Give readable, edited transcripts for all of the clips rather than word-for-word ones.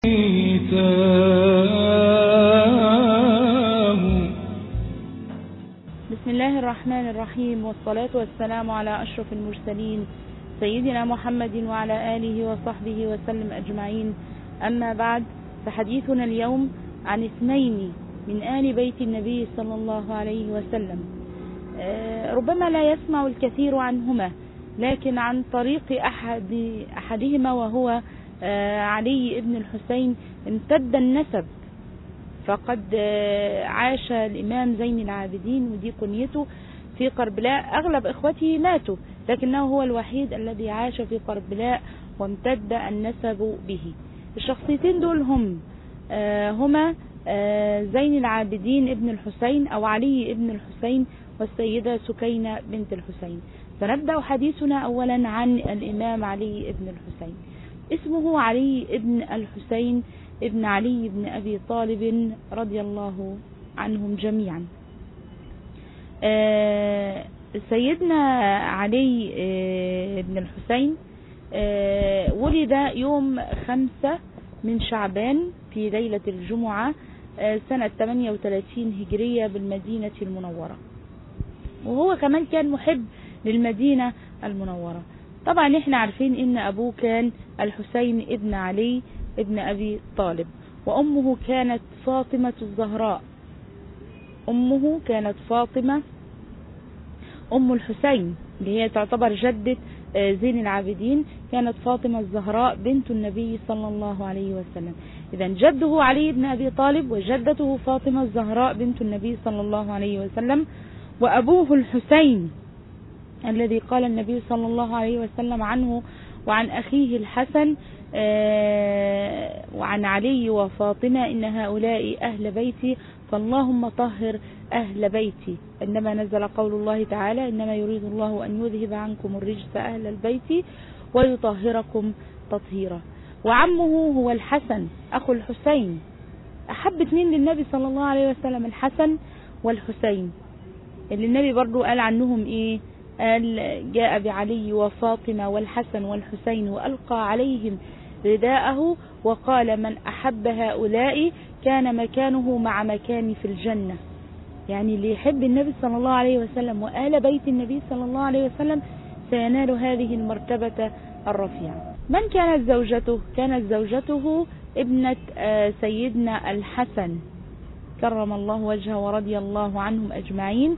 بسم الله الرحمن الرحيم، والصلاة والسلام على أشرف المرسلين سيدنا محمد وعلى آله وصحبه وسلم أجمعين. أما بعد، فحديثنا اليوم عن اثنين من آل بيت النبي صلى الله عليه وسلم. ربما لا يسمع الكثير عنهما، لكن عن طريق أحدهما وهو علي بن الحسين امتد النسب. فقد عاش الإمام زين العابدين، ودي كنيته، في قربلاء. أغلب إخوته ماتوا، لكنه هو الوحيد الذي عاش في قربلاء وامتد النسب به. الشخصيتين دول هما زين العابدين ابن الحسين أو علي ابن الحسين والسيدة سكينة بنت الحسين. فنبدأ حديثنا أولا عن الإمام علي ابن الحسين. اسمه علي ابن الحسين ابن علي بن أبي طالب رضي الله عنهم جميعا. سيدنا علي بن الحسين ولد يوم 5 من شعبان في ليلة الجمعة سنة 38 هجرية بالمدينة المنورة، وهو كمان كان محب للمدينة المنورة. طبعا احنا عارفين ان ابوه كان الحسين ابن علي ابن ابي طالب، وامه كانت فاطمة الزهراء. امه كانت فاطمة ام الحسين، اللي هي تعتبر جدة زين العابدين. كانت فاطمة الزهراء بنت النبي صلى الله عليه وسلم. اذا جده علي بن ابي طالب وجدته فاطمة الزهراء بنت النبي صلى الله عليه وسلم، وابوه الحسين الذي قال النبي صلى الله عليه وسلم عنه وعن أخيه الحسن وعن علي وفاطمة: إن هؤلاء أهل بيتي فاللهم طهر أهل بيتي. عندما نزل قول الله تعالى: إنما يريد الله أن يذهب عنكم الرجس أهل البيت ويطهركم تطهيرا. وعمه هو الحسن أخو الحسين. أحب اثنين للنبي صلى الله عليه وسلم، الحسن والحسين، اللي النبي برضو قال عنهم إيه؟ قال: جاء بعلي وفاطمة والحسن والحسين وألقى عليهم رداءه وقال: من أحب هؤلاء كان مكانه مع مكاني في الجنة. يعني اللي يحب النبي صلى الله عليه وسلم وآل بيت النبي صلى الله عليه وسلم سينال هذه المرتبة الرفيعة. من كانت زوجته؟ كانت زوجته ابنة سيدنا الحسن كرم الله وجهه ورضي الله عنهم أجمعين،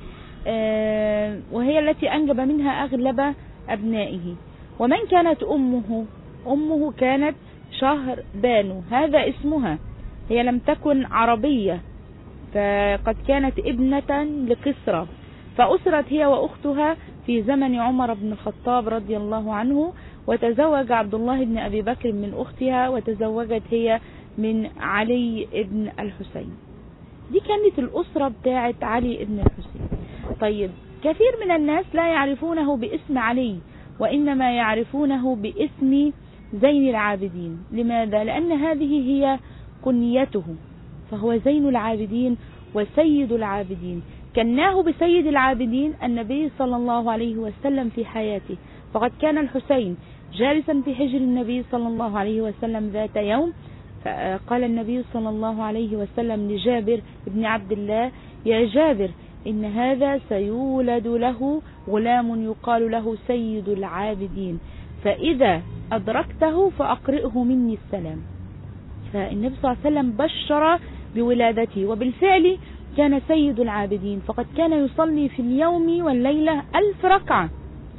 وهي التي أنجب منها أغلب أبنائه. ومن كانت أمه؟ أمه كانت شهر بانو، هذا اسمها. هي لم تكن عربية، فقد كانت ابنة لكسرى، فأسرت هي وأختها في زمن عمر بن الخطاب رضي الله عنه، وتزوج عبد الله بن أبي بكر من أختها، وتزوجت هي من علي بن الحسين. دي كانت الأسرة بتاعت علي بن الحسين. طيب، كثير من الناس لا يعرفونه باسم علي، وإنما يعرفونه باسم زين العابدين. لماذا؟ لأن هذه هي كنيته، فهو زين العابدين وسيد العابدين. كناه بسيد العابدين النبي صلى الله عليه وسلم في حياته. فقد كان الحسين جالسا في حجر النبي صلى الله عليه وسلم ذات يوم، فقال النبي صلى الله عليه وسلم لجابر بن عبد الله: يا جابر، إن هذا سيولد له غلام يقال له سيد العابدين، فإذا أدركته فأقرئه مني السلام. فالنبي صلى الله عليه وسلم بشر بولادته، وبالفعل كان سيد العابدين، فقد كان يصلي في اليوم والليلة 1000 ركعة.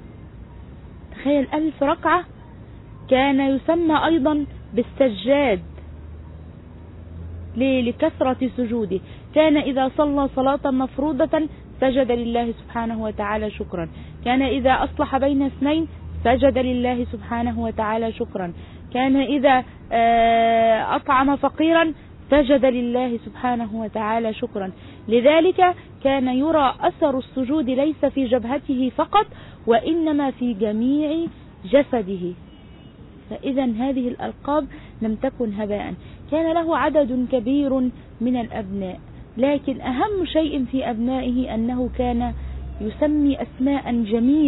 تخيل 1000 ركعة. كان يسمى أيضا بالسجاد لكثرة سجوده. كان إذا صلى صلاة مفروضة سجد لله سبحانه وتعالى شكرا. كان إذا أصلح بين اثنين سجد لله سبحانه وتعالى شكرا. كان إذا أطعم فقيرا سجد لله سبحانه وتعالى شكرا. لذلك كان يرى أثر السجود ليس في جبهته فقط، وإنما في جميع جسده. فإذا هذه الألقاب لم تكن هباء. كان له عدد كبير من الأبناء، لكن أهم شيء في أبنائه أنه كان يسمي أسماء جميلة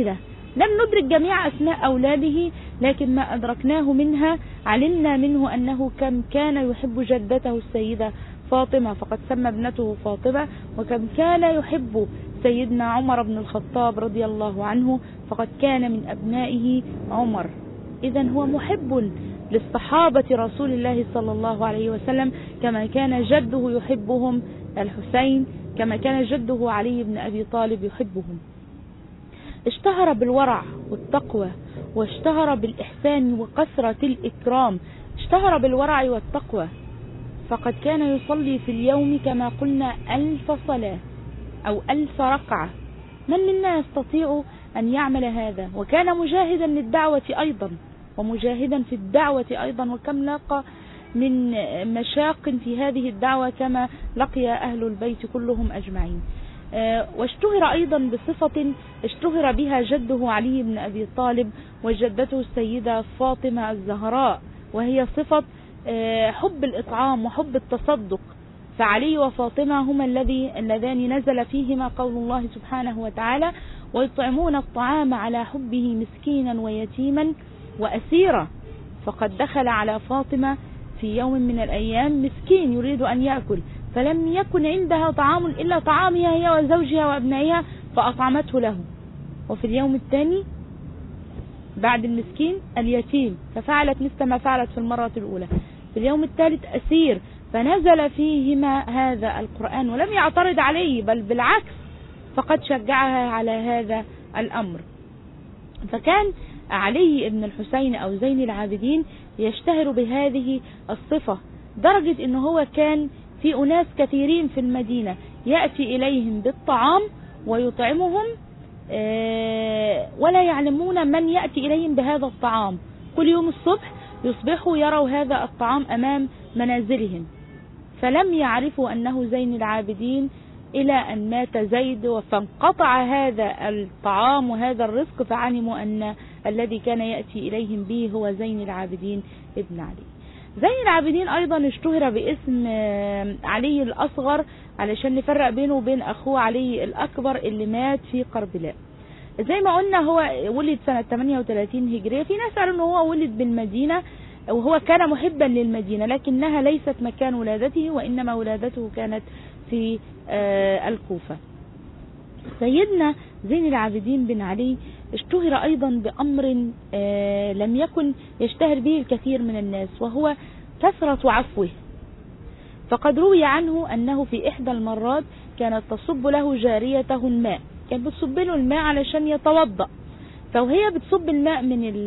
لم ندرك جميع أسماء أولاده، لكن ما أدركناه منها علمنا منه أنه كم كان يحب جدته السيدة فاطمة فقد سمى ابنته فاطمة، وكم كان يحب سيدنا عمر بن الخطاب رضي الله عنه فقد كان من أبنائه عمر. إذن هو محب للصحابة رسول الله صلى الله عليه وسلم، كما كان جده يحبهم الحسين، كما كان جده علي بن أبي طالب يحبهم. اشتهر بالورع والتقوى، واشتهر بالإحسان وكثرة الإكرام. اشتهر بالورع والتقوى، فقد كان يصلي في اليوم كما قلنا 1000 صلاة أو 1000 ركعة. من منا يستطيع أن يعمل هذا؟ وكان مجاهدا للدعوة أيضا، ومجاهدا في الدعوة أيضا، وكم لاقى من مشاق في هذه الدعوة كما لقي أهل البيت كلهم أجمعين. واشتهر أيضا بصفة اشتهر بها جده علي بن أبي طالب وجدته السيدة فاطمة الزهراء، وهي صفة حب الإطعام وحب التصدق. فعلي وفاطمة هما اللذان نزل فيهما قول الله سبحانه وتعالى: ويطعمون الطعام على حبه مسكينا ويتيما وأسيرا. فقد دخل على فاطمة في يوم من الأيام مسكين يريد أن يأكل، فلم يكن عندها طعام إلا طعامها هي وزوجها وأبنائها فأطعمته له. وفي اليوم الثاني بعد المسكين اليتيم، ففعلت مثل ما فعلت في المرة الأولى. في اليوم الثالث أسير، فنزل فيهما هذا القرآن ولم يعترض عليه، بل بالعكس فقد شجعها على هذا الأمر. فكان علي بن الحسين أو زين العابدين يشتهر بهذه الصفة، درجة أنه هو كان في أناس كثيرين في المدينة يأتي إليهم بالطعام ويطعمهم ولا يعلمون من يأتي إليهم بهذا الطعام. كل يوم الصبح يصبحوا يروا هذا الطعام أمام منازلهم، فلم يعرفوا أنه زين العابدين إلى أن مات زيد، فانقطع هذا الطعام وهذا الرزق، فعلموا أن الذي كان يأتي إليهم به هو زين العابدين ابن علي. زين العابدين أيضا اشتهر باسم علي الأصغر علشان نفرق بينه وبين أخوه علي الأكبر اللي مات في كربلاء. زي ما قلنا هو ولد سنة 38 هجرية. في ناس قالوا أنه هو ولد بالمدينة، وهو كان محبا للمدينة، لكنها ليست مكان ولادته، وإنما ولادته كانت في الكوفة. سيدنا زين العابدين بن علي اشتهر أيضا بأمر لم يكن يشتهر به الكثير من الناس، وهو كثرة عفوه. فقد روي عنه أنه في إحدى المرات كانت تصب له جاريته الماء، كانت بتصب له الماء علشان يتوضأ، فوهي بتصب الماء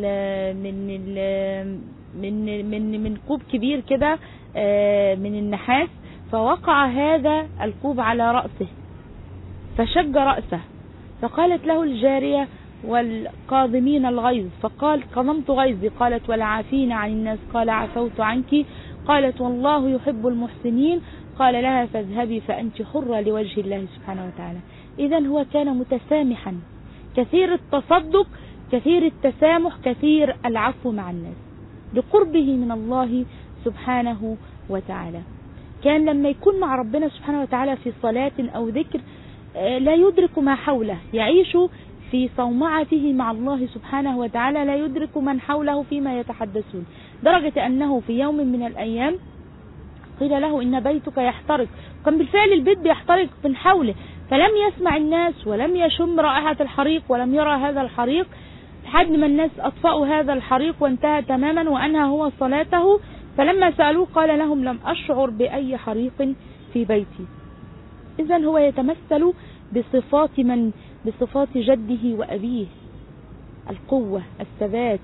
من كوب كبير كده من النحاس، فوقع هذا الكوب على رأسه فشج رأسه، فقالت له الجارية: والقاضمين الغيظ، فقال: قضمت غيظي. قالت: والعافين عن الناس، قال: عفوت عنك. قالت: والله يحب المحسنين. قال لها: فاذهبي فأنت حرة لوجه الله سبحانه وتعالى. إذن هو كان متسامحا، كثير التصدق، كثير التسامح، كثير العفو مع الناس لقربه من الله سبحانه وتعالى. كان لما يكون مع ربنا سبحانه وتعالى في صلاة أو ذكر لا يدرك ما حوله، يعيش في صومعته مع الله سبحانه وتعالى، لا يدرك من حوله فيما يتحدثون، درجة أنه في يوم من الأيام قيل له: إن بيتك يحترق. كان بالفعل البيت بيحترق من حوله، فلم يسمع الناس ولم يشم رائحة الحريق ولم يرى هذا الحريق، لحد ما الناس أطفأوا هذا الحريق وانتهى تماما وأنهى هو صلاته. فلما سألوه قال لهم: لم أشعر بأي حريق في بيتي. إذن هو يتمثل بصفات جده وأبيه: القوة، الثبات،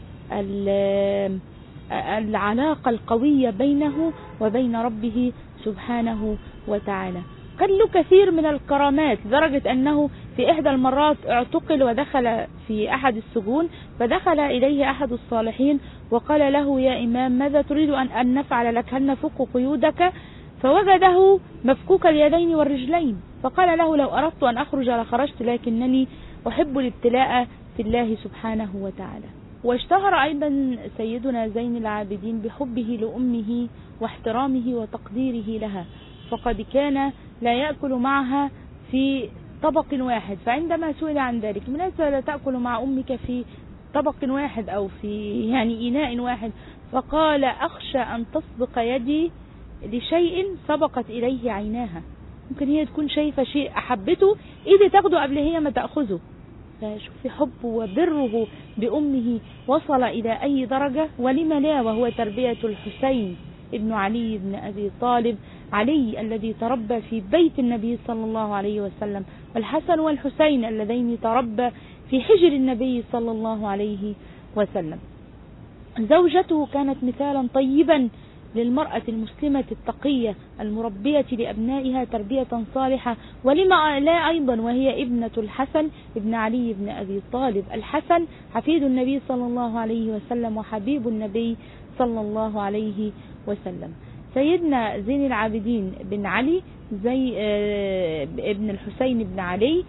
العلاقة القوية بينه وبين ربه سبحانه وتعالى. كان له كثير من الكرامات، لدرجة أنه في إحدى المرات اعتقل ودخل في أحد السجون، فدخل إليه أحد الصالحين وقال له: يا إمام، ماذا تريد أن نفعل لك؟ هل نفك قيودك؟ فوجده مفكوك اليدين والرجلين، فقال له: لو أردت أن أخرج لخرجت، لكنني أحب الابتلاء في الله سبحانه وتعالى. واشتهر أيضا سيدنا زين العابدين بحبه لأمه واحترامه وتقديره لها، فقد كان لا يأكل معها في طبق واحد. فعندما سئل عن ذلك: لماذا لا تأكل مع أمك في طبق واحد أو في يعني إناء واحد؟ فقال: أخشى أن تسبق يدي لشيء سبقت إليه عيناها. ممكن هي تكون شايفة شيء أحبته، إيدي تاخده قبل هي ما تأخذه. فشوفي حبه وبره بأمه وصل إلى أي درجة، ولم لا وهو تربية الحسين ابن علي بن أبي طالب، علي الذي تربى في بيت النبي صلى الله عليه وسلم، والحسن والحسين اللذين تربى في حجر النبي صلى الله عليه وسلم. زوجته كانت مثالا طيبا للمرأة المسلمة التقية المربية لأبنائها تربية صالحة، ولما لا أيضا وهي ابنة الحسن ابن علي بن أبي طالب. الحسن حفيد النبي صلى الله عليه وسلم وحبيب النبي صلى الله عليه وسلم. سيدنا زين العابدين بن علي زي ابن الحسين بن علي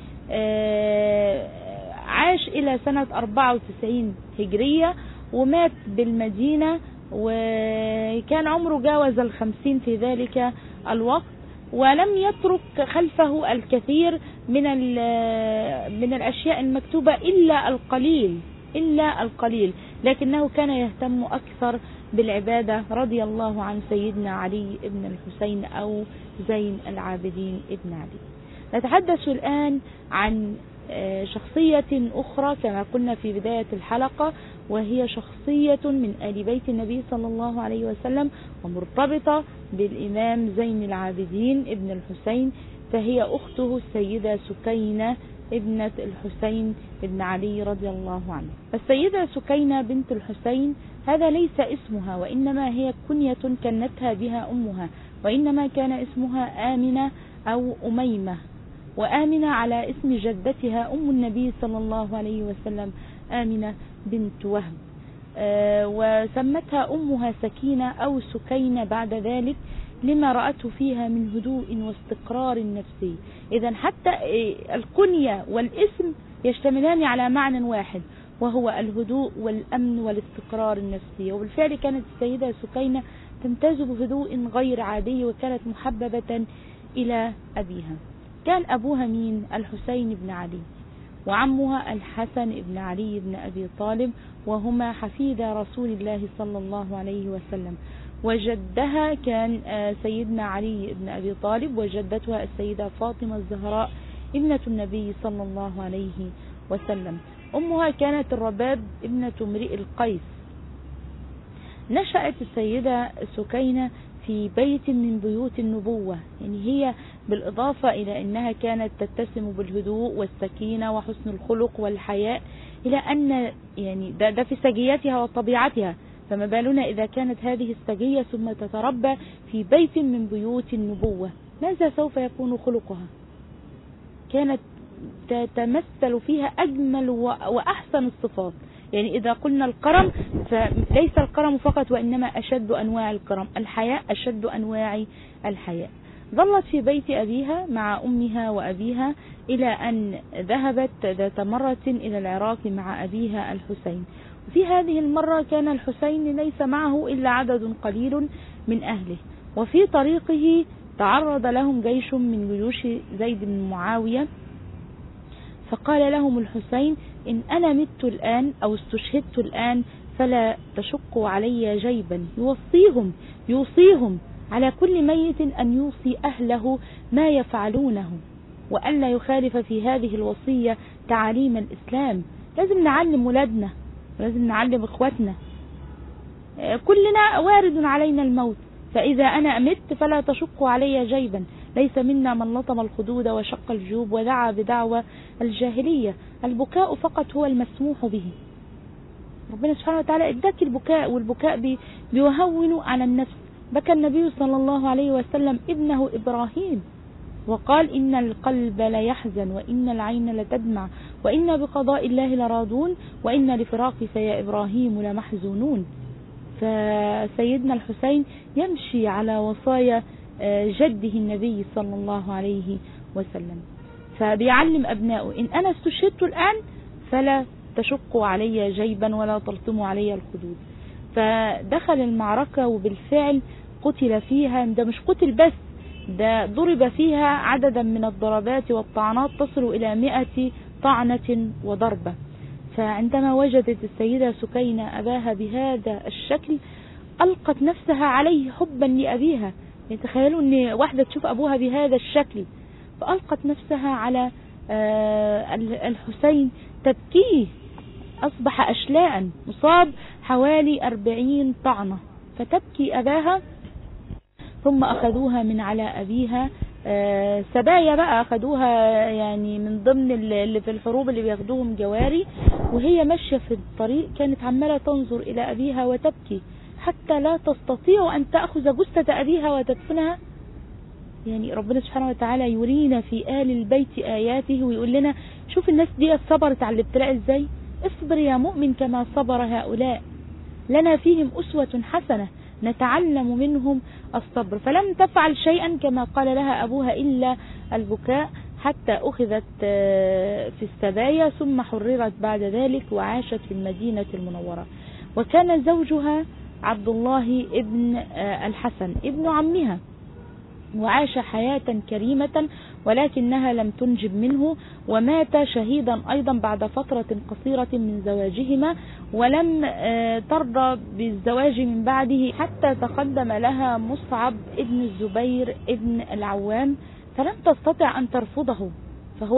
عاش إلى سنة 94 هجرية، ومات بالمدينة، وكان عمره جاوز 50 في ذلك الوقت، ولم يترك خلفه الكثير من الأشياء المكتوبة إلا القليل، لكنه كان يهتم أكثر بالعبادة رضي الله عن سيدنا علي بن الحسين أو زين العابدين ابن علي. نتحدث الآن عن شخصية أخرى كما قلنا في بداية الحلقة، وهي شخصية من آل بيت النبي صلى الله عليه وسلم ومرتبطة بالإمام زين العابدين ابن الحسين، فهي أخته السيدة سكينة ابنة الحسين ابن علي رضي الله عنه. السيدة سكينة بنت الحسين هذا ليس اسمها، وإنما هي كنية كنتها بها أمها، وإنما كان اسمها آمنة أو أميمة، وآمنة على اسم جدتها أم النبي صلى الله عليه وسلم آمنة بنت وهب، وسمتها أمها سكينة أو سكينة بعد ذلك لما رأته فيها من هدوء واستقرار نفسي. إذن حتى الكنية والاسم يشتملان على معنى واحد، وهو الهدوء والأمن والاستقرار النفسي. وبالفعل كانت السيدة سكينة تمتاز بهدوء غير عادي، وكانت محببة إلى أبيها. كان أبوها مين؟ الحسين بن علي، وعمها الحسن بن علي بن أبي طالب، وهما حفيدا رسول الله صلى الله عليه وسلم. وجدها كان سيدنا علي بن أبي طالب، وجدتها السيدة فاطمة الزهراء ابنة النبي صلى الله عليه وسلم. أمها كانت الرباب ابنة امرئ القيس. نشأت السيدة سكينة في بيت من بيوت النبوة، يعني هي بالإضافة إلى أنها كانت تتسم بالهدوء والسكينة وحسن الخلق والحياء، إلى أن يعني ده في سجيتها وطبيعتها، فما بالنا إذا كانت هذه السجية ثم تتربى في بيت من بيوت النبوة، ماذا سوف يكون خلقها؟ كانت تتمثل فيها أجمل وأحسن الصفات. يعني إذا قلنا الكرم فليس الكرم فقط، وإنما أشد أنواع الكرم، الحياء أشد أنواع الحياء. ظلت في بيت أبيها مع أمها وأبيها إلى أن ذهبت ذات مرة إلى العراق مع أبيها الحسين. وفي هذه المرة كان الحسين ليس معه إلا عدد قليل من أهله، وفي طريقه تعرض لهم جيش من جيوش زيد بن معاوية، فقال لهم الحسين: إن أنا مت الآن أو استشهدت الآن فلا تشقوا علي جيبا. يوصيهم على كل ميت أن يوصي أهله ما يفعلونه، وأن لا يخالف في هذه الوصية تعاليم الإسلام. لازم نعلم ولادنا، ولازم نعلم إخواتنا، كلنا وارد علينا الموت، فإذا أنا أمت فلا تشقوا علي جيبا. ليس منا من لطم الخدود وشق الجيوب ودعا بدعوى الجاهلية. البكاء فقط هو المسموح به. ربنا سبحانه وتعالى اداك البكاء، والبكاء بيهون على النفس. بكى النبي صلى الله عليه وسلم ابنه إبراهيم وقال: إن القلب ليحزن وإن العين لتدمع وإن بقضاء الله لراضون وإن لفراقك يا إبراهيم لمحزونون. فسيدنا الحسين يمشي على وصايا جده النبي صلى الله عليه وسلم، فبيعلم أبنائه: إن أنا استشهدت الآن فلا تشقوا علي جيبا ولا تلطموا علي الخدود. فدخل المعركة وبالفعل قتل فيها. ده مش قتل بس، ده ضرب فيها عددا من الضربات والطعنات تصل إلى 100 طعنة وضربة. فعندما وجدت السيدة سكينة أباها بهذا الشكل ألقت نفسها عليه حبا لأبيها. يعني تخيلوا أن واحدة تشوف أبوها بهذا الشكل، فألقت نفسها على الحسين تبكيه، أصبح أشلاء مصاب حوالي 40 طعنة، فتبكي أباها. ثم أخذوها من على أبيها سبايا بقى، أخذوها يعني من ضمن اللي في الحروب اللي بياخدوهم جواري، وهي ماشية في الطريق كانت عمالة تنظر إلى أبيها وتبكي حتى لا تستطيع أن تأخذ جثة أبيها وتدفنها. يعني ربنا سبحانه وتعالى يرينا في آل البيت آياته ويقول لنا شوف الناس دي صبرت على الابتلاء ازاي. اصبر يا مؤمن كما صبر هؤلاء، لنا فيهم أسوة حسنة نتعلم منهم الصبر. فلم تفعل شيئا كما قال لها أبوها إلا البكاء، حتى أخذت في السبايا ثم حررت بعد ذلك وعاشت في المدينة المنورة. وكان زوجها عبد الله ابن الحسن ابن عمها، وعاش حياة كريمة ولكنها لم تنجب منه، ومات شهيدا أيضا بعد فترة قصيرة من زواجهما، ولم ترضى بالزواج من بعده حتى تقدم لها مصعب ابن الزبير ابن العوام، فلم تستطع أن ترفضه، فهو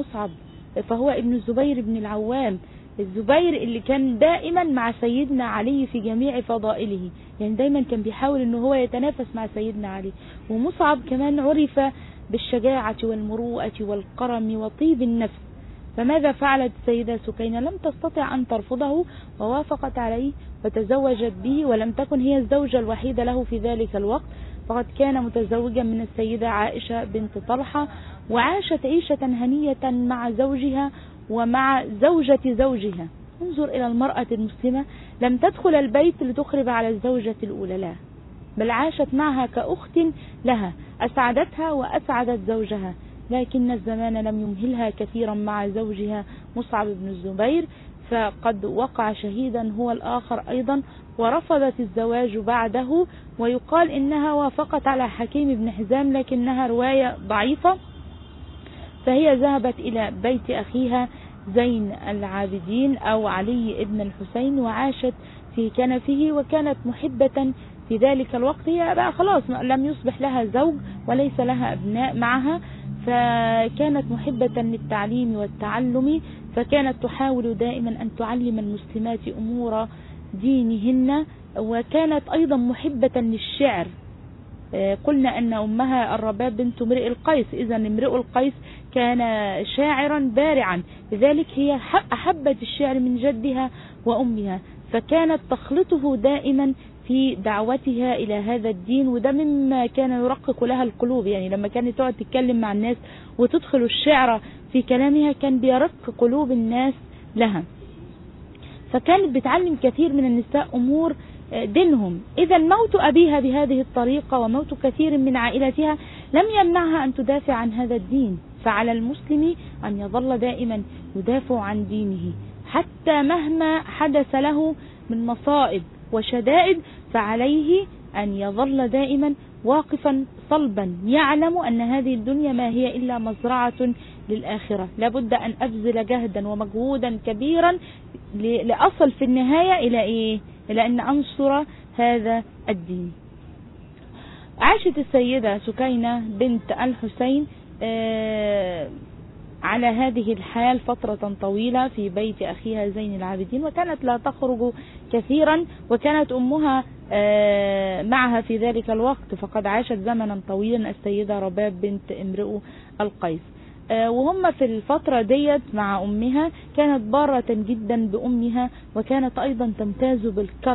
ابن الزبير ابن العوام، الزبير اللي كان دائما مع سيدنا علي في جميع فضائله، يعني دايما كان بيحاول انه هو يتنافس مع سيدنا علي. ومصعب كمان عرف بالشجاعة والمروءة والكرم وطيب النفس. فماذا فعلت السيدة سكينة؟ لم تستطع أن ترفضه ووافقت عليه وتزوجت به، ولم تكن هي الزوجة الوحيدة له في ذلك الوقت، فقد كان متزوجا من السيدة عائشة بنت طلحة، وعاشت عيشة هنية مع زوجها ومع زوجة زوجها. انظر إلى المرأة المسلمة، لم تدخل البيت لتخرب على الزوجة الأولى، لا، بل عاشت معها كأخت لها، أسعدتها وأسعدت زوجها. لكن الزمان لم يمهلها كثيرا مع زوجها مصعب بن الزبير، فقد وقع شهيدا هو الآخر أيضا، ورفضت الزواج بعده، ويقال إنها وافقت على حكيم بن حزام لكنها رواية ضعيفة. فهي ذهبت إلى بيت أخيها زين العابدين أو علي ابن الحسين، وعاشت في كنفه، وكانت محبة في ذلك الوقت. هي بقى خلاص لم يصبح لها زوج وليس لها أبناء معها، فكانت محبة للتعليم والتعلم، فكانت تحاول دائما أن تعلم المسلمات أمور دينهن، وكانت أيضا محبة للشعر. قلنا أن أمها الرباب بنت امرئ القيس، إذا امرئ القيس كان شاعرا بارعا، لذلك هي أحبت الشعر من جدها وأمها، فكانت تخلطه دائما في دعوتها إلى هذا الدين، وده مما كان يرقق لها القلوب. يعني لما كانت تقعد تتكلم مع الناس وتدخل الشعر في كلامها كان بيرق قلوب الناس لها، فكانت بتعلم كثير من النساء أمور دينهم. إذا موت أبيها بهذه الطريقة وموت كثير من عائلتها لم يمنعها أن تدافع عن هذا الدين، فعلى المسلم أن يظل دائما يدافع عن دينه حتى مهما حدث له من مصائب وشدائد، فعليه أن يظل دائما واقفا صلبا، يعلم أن هذه الدنيا ما هي إلا مزرعة للآخرة. لابد أن أبذل جهدا ومجهودا كبيرا لأصل في النهاية إلى إيه؟ إلى أن أنصر هذا الدين. عاشت السيدة سكينة بنت الحسين على هذه الحال فترة طويلة في بيت أخيها زين العابدين، وكانت لا تخرج كثيرا، وكانت أمها معها في ذلك الوقت، فقد عاشت زمنا طويلا السيدة رباب بنت امرئ القيس. وهم في الفترة ديت مع أمها كانت بارة جدا بأمها، وكانت أيضا تمتاز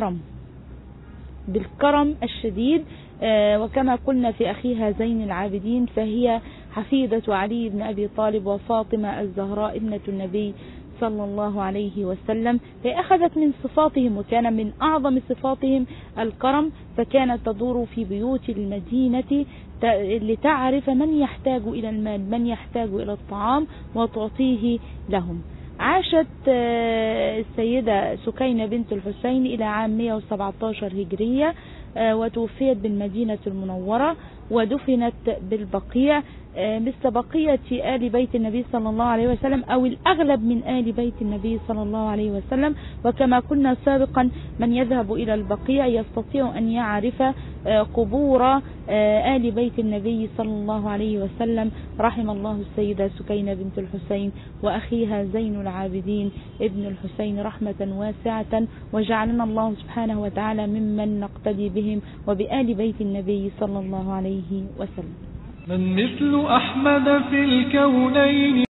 بالكرم الشديد. وكما قلنا في أخيها زين العابدين فهي حفيدة علي بن أبي طالب وفاطمة الزهراء ابنة النبي صلى الله عليه وسلم، فأخذت من صفاتهم، وكان من أعظم صفاتهم الكرم، فكانت تدور في بيوت المدينة لتعرف من يحتاج إلى المال، من يحتاج إلى الطعام، وتعطيه لهم. عاشت السيدة سكينة بنت الحسين إلى عام 117 هجرية، وتوفيت بالمدينة المنورة ودفنت بالبقيع مثل بقية آل بيت النبي صلى الله عليه وسلم، أو الأغلب من آل بيت النبي صلى الله عليه وسلم. وكما قلنا سابقا من يذهب إلى البقيع يستطيع أن يعرف قبور آل بيت النبي صلى الله عليه وسلم. رحم الله السيدة سكينة بنت الحسين وأخيها زين العابدين ابن الحسين رحمة واسعة، وجعلنا الله سبحانه وتعالى ممن نقتدي بهم وبآل بيت النبي صلى الله عليه وسلم. من مثل أحمد في الكونين